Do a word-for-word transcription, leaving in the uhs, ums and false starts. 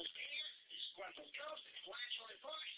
los días, cuando Dios te fue hecho de